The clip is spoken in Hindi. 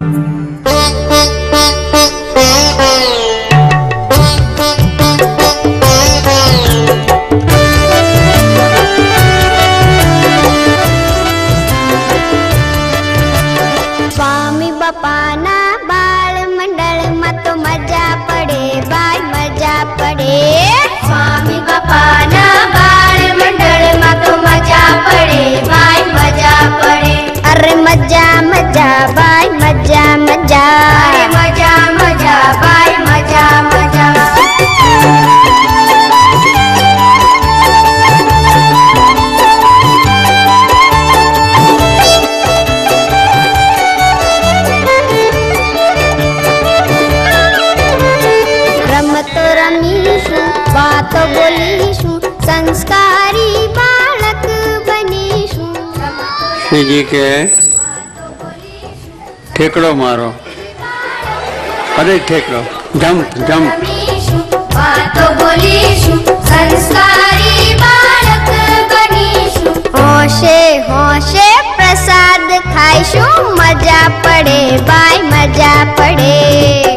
स्वामी बापाना बाल मंडल में तो मजा पड़े भाई मजा पड़े। स्वामी बापाना बाल मंडल में तो मजा पड़े भाई मजा पड़े। अरे मजा मजा भाई मजा मजा। अरे मजा मजा भाई मजा मजा। रमतो रमीशु बात बोलीशु संस्कारी बालक बनीशु। श्री जी के ठेकड़ो मारो, अरे ठेकड़ो जंप जंप। बातो बोलीशु संस्कारी बालक बनीशु। होशे होशे प्रसाद खाईशु मजा पड़े भाई मजा पड़े।